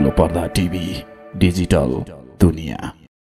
ठुलो पर्दा TV digital दुनिया।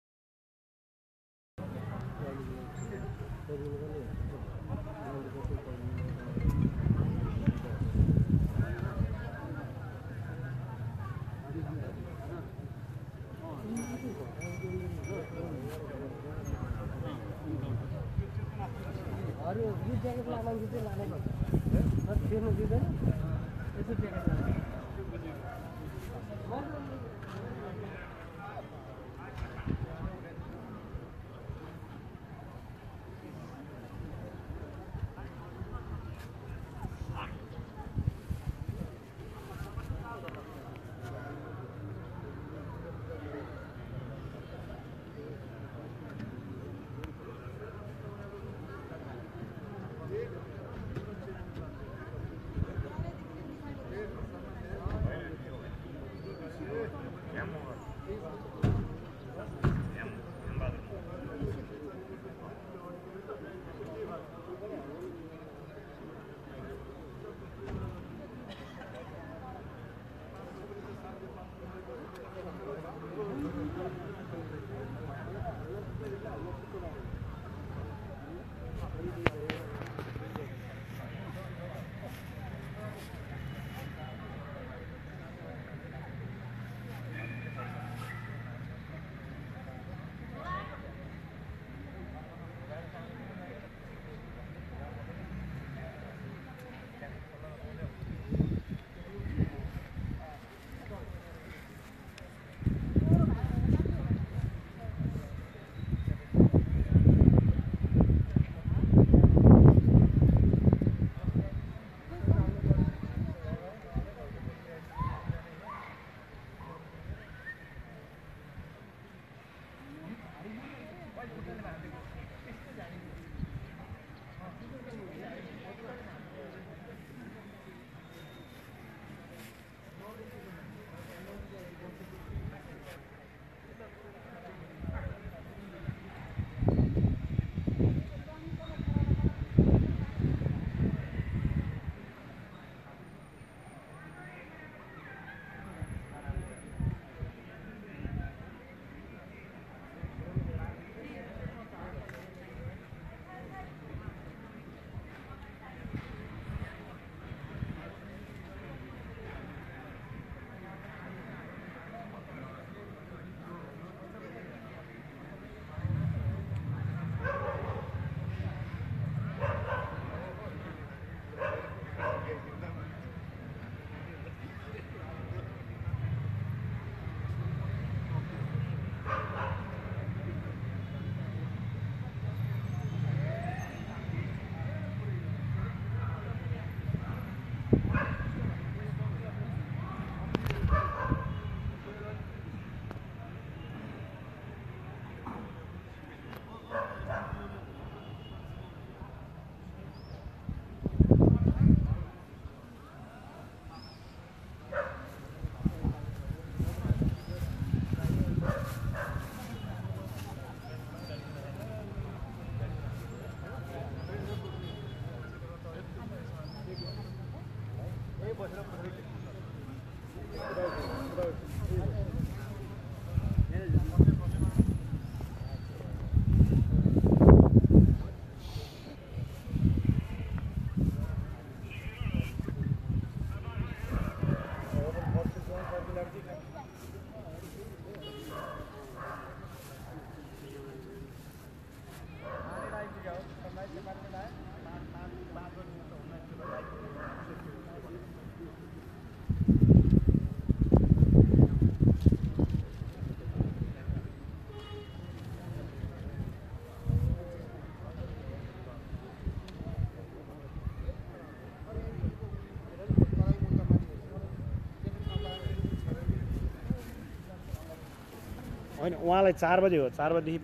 होइन उहाँलाई 4 बजे हो 4 बजेदेखि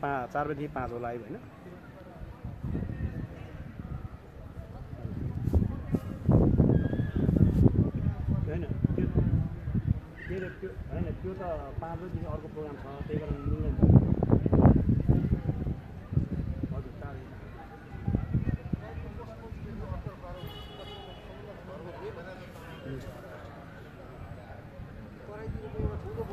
5 हो लाइभ होइन होइन त्यो त 5 बजेदेखि अर्को प्रोग्राम छ त्यही कारण मिल्दैन हजुर 4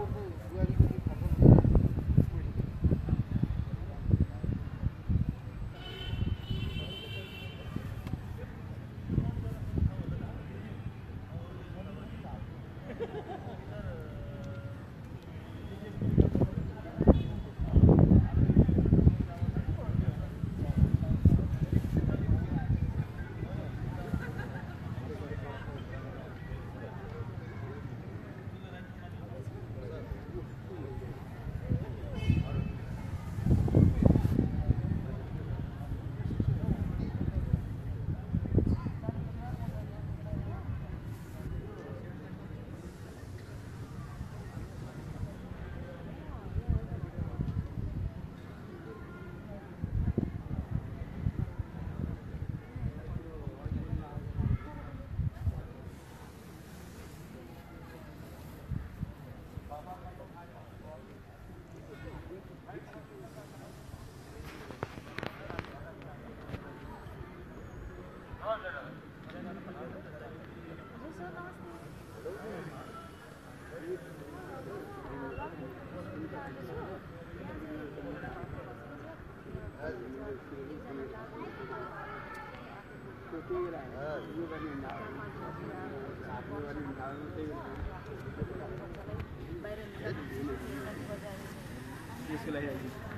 त्यसको लागि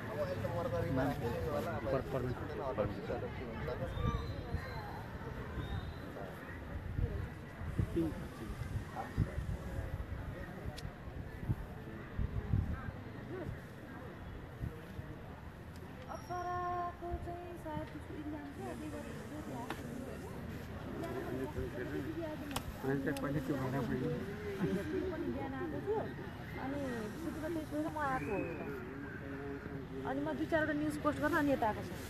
पहिले त्यो भएर अनि म 2-4 वटा न्युज पोस्ट गर्न अनि यता आएको छु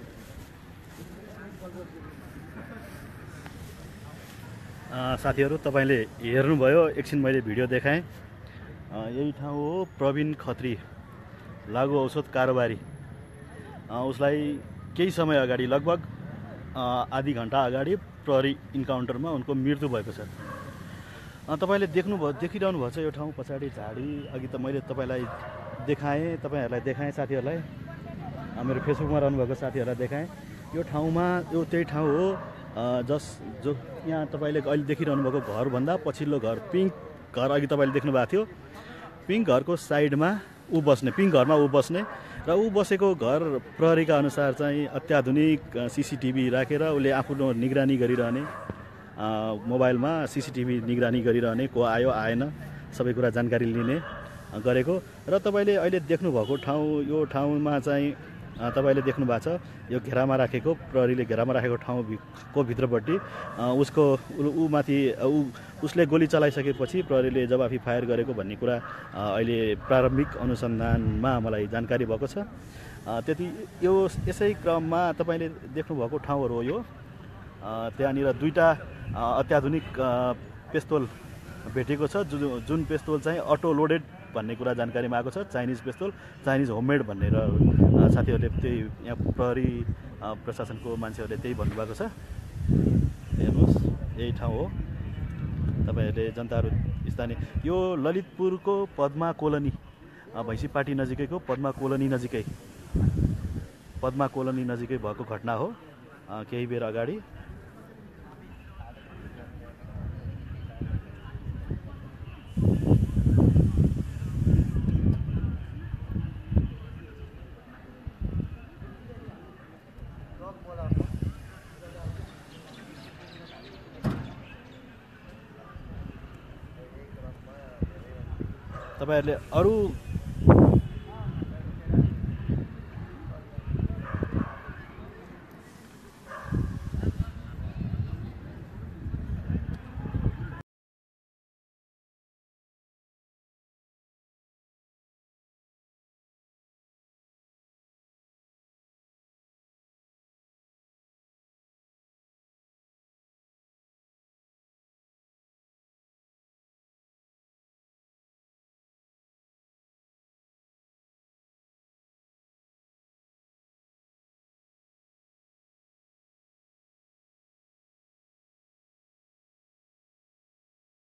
साथीहरु तपाईले हेर्नुभयो एकछिन मैले भिडियो देखाएँ यही ठाउँ हो प्रवीण खत्री लागु औषध कारोबारी उसलाई केही समय अगाडि लगभग आधी घण्टा अगाडि प्रहरी इन्काउन्टरमा उनको मृत्यु भएको छ तपाईले देखिरहनु भएको छ यो ठाउँ पछाडि झाडी अघि त मैले तपाईलाई देखाएँ तपाईहरुलाई देखाएँ साथीहरुलाई मेरो फेसबुकमा रहनु भएको साथीहरुलाई देखाएँ यो ठाउँमा यो त्यही ठाउँ हो जो यहाँ तपाईले अहिले देखिरहनु भएको घर भन्दा पछिल्लो घर पिङ्क घर अघि तपाईले देख्नु भएको थियो पिङ्क घरको साइडमा ऊ बस्ने पिङ्क घरमा ऊ बस्ने र ऊ बसेको घर प्रहरीका अनुसार चाहिँ अत्याधुनिक सीसीटीभी राखेर उसले आफ्नो निगरानी गरिरहने मोबाइलमा सीसीटीभी निगरानी गरिरहने को आयो आएन सबै कुरा जानकारी लिने गरेको र तपाईले अहिले देख्नु भएको ठाउँ यो ठाउँमा चाहिँ तपाईले देख्नु भएको छ यो घेरामा राखेको प्रहरीले घेरामा राखेको ठाउँको भित्रपट्टि उसको ऊ माथि उसले गोली चलाइसकेपछि प्रहरीले जवाफी फायर गरेको भन्ने कुरा अहिले प्रारम्भिक अनुसन्धानमा मलाई जानकारी भएको छ त्यति यो यसै क्रममा तपाईले देख्नु भएको ठाउँहरु हो यो त्यहाँनिर दुईटा अत्याधुनिक पिस्तोल भेटेको छ जुन पिस्तोल चाहिँ अटो लोडेड भन्ने कुरा जानकारीमा आएको छ चाइनिज पिस्तोल चाइनिज होममेड भनेर साथीहरूले त्यही यहाँ प्रहरी प्रशासनको मान्छेहरूले त्यही भन्नुभएको छ हेर्नुहोस् यही ठाउँ हो तपाईहरूले जनताहरू स्थानीय यो ललितपुरको पद्मा कोलोनी भैँसीपाटी नजिकैको पद्मा कोलोनी नजिकै भएको घटना हो केही बेर अगाडि तपाईहरुले अरु